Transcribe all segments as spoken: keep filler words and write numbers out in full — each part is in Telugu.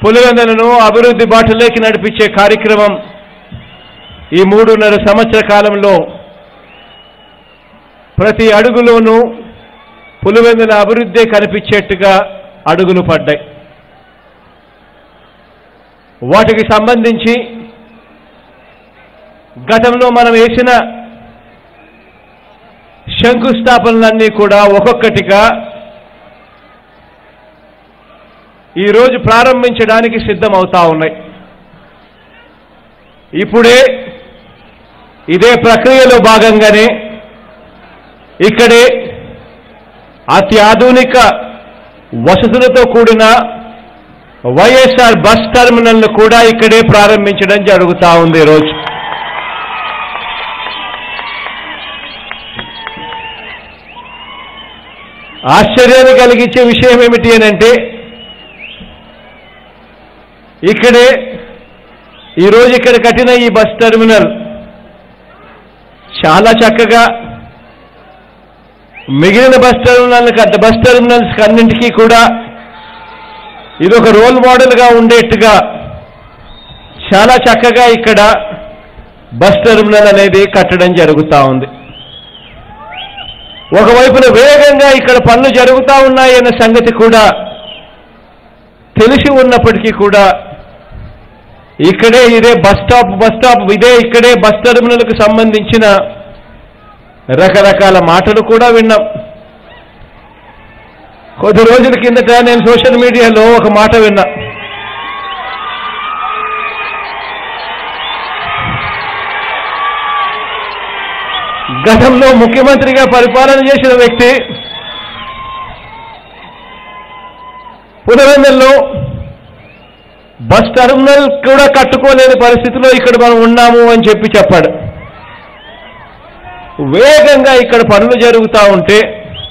పులివెందులను అభివృద్ధి బాటలోకి నడిపించే కార్యక్రమం ఈ మూడున్నర సంవత్సర కాలంలో ప్రతి అడుగులోనూ పులివెందుల అభివృద్ధి కనిపించేట్టుగా అడుగులు పడ్డాయి. వాటికి సంబంధించి గతంలో మనం వేసిన శంకుస్థాపనలన్నీ కూడా ఒక్కొక్కటిగా ఈరోజు ప్రారంభించడానికి సిద్ధమవుతా ఉన్నాయి. ఇప్పుడే ఇదే ప్రక్రియలో భాగంగానే ఇక్కడే అత్యాధునిక వసతులతో కూడిన వైఎస్ఆర్ బస్ టెర్మినల్ను కూడా ఇక్కడే ప్రారంభించడం జరుగుతూ ఉంది. ఈరోజు ఆశ్చర్యాన్ని కలిగించే విషయం ఏమిటి అనంటే ఇక్కడే ఈరోజు ఇక్కడ కట్టిన ఈ బస్ టెర్మినల్ చాలా చక్కగా మిగిలిన బస్ టెర్మినల్ బస్ టెర్మినల్స్ అన్నింటికీ కూడా ఇది ఒక రోల్ మోడల్గా ఉండేట్టుగా చాలా చక్కగా ఇక్కడ బస్ టెర్మినల్ అనేది కట్టడం జరుగుతూ ఉంది. ఒకవైపున వేగంగా ఇక్కడ పనులు జరుగుతూ ఉన్నాయన్న సంగతి కూడా తెలిసి ఉన్నప్పటికీ కూడా ఇక్కడే ఇదే బస్ స్టాప్ బస్ స్టాప్ ఇదే ఇక్కడే బస్ టెర్మినల్కు సంబంధించిన రకరకాల మాటలు కూడా విన్నాం. కొద్ది రోజుల కిందట నేను సోషల్ మీడియాలో ఒక మాట విన్నా. గతంలో ముఖ్యమంత్రిగా పరిపాలన చేసిన వ్యక్తి పులివెందుల్లో బస్ టెర్మినల్ కూడా కట్టుకోలేని పరిస్థితిలో ఇక్కడ మనం ఉన్నాము అని చెప్పి చెప్పాడు. వేగంగా ఇక్కడ పనులు జరుగుతూ ఉంటే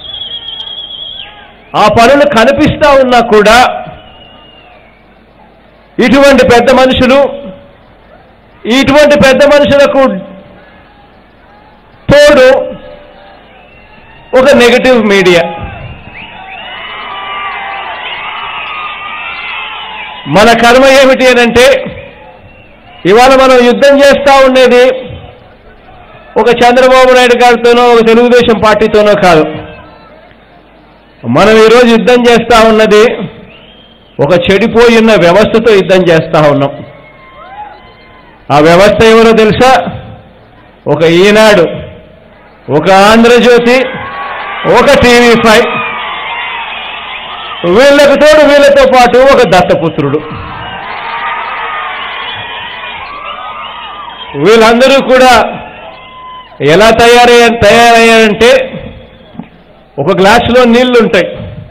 ఆ పనులు కనిపిస్తూ ఉన్నా కూడా ఇటువంటి పెద్ద మనుషులు ఇటువంటి పెద్ద మనుషులకు తోడు ఒక నెగటివ్ మీడియా. మన కర్మ ఏమిటి అనంటే ఇవాళ మనం యుద్ధం చేస్తూ ఉండేది ఒక చంద్రబాబు నాయుడు గారితోనో ఒక తెలుగుదేశం పార్టీతోనో కాదు. మనం ఈరోజు యుద్ధం చేస్తూ ఉన్నది ఒక చెడిపోయిన వ్యవస్థతో యుద్ధం చేస్తూ ఉన్నాం. ఆ వ్యవస్థ ఎవరో తెలుసా? ఒక ఈనాడు, ఒక ఆంధ్రజ్యోతి, ఒక టీవీ ఫైవ్, వీళ్ళకు తోడు వీళ్ళతో పాటు ఒక దత్తపుత్రుడు. వీళ్ళందరూ కూడా ఎలా తయారయ్యా తయారయ్యారంటే ఒక గ్లాసులో నీళ్లుంటాయి.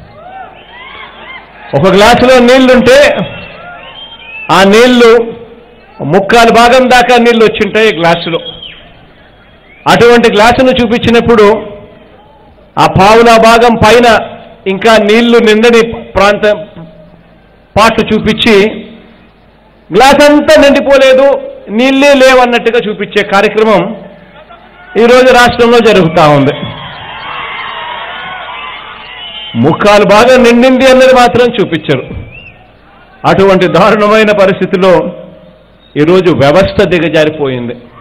ఒక గ్లాసులో నీళ్లుంటే ఆ నీళ్లు ముక్కాలు భాగం దాకా నీళ్లు వచ్చింటాయి గ్లాసులో. అటువంటి గ్లాసును చూపించినప్పుడు ఆ పావుల భాగం పైన ఇంకా నీళ్లు నిండని ప్రాంత పాటు చూపించి గ్లాస్ అంతా నిండిపోలేదు, నీళ్ళే లేవన్నట్టుగా చూపించే కార్యక్రమం ఈరోజు రాష్ట్రంలో జరుగుతూ ఉంది. ముక్కాలు బాగా నిండింది అన్నది మాత్రం చూపించరు. అటువంటి దారుణమైన పరిస్థితిలో ఈరోజు వ్యవస్థ దిగజారిపోయింది.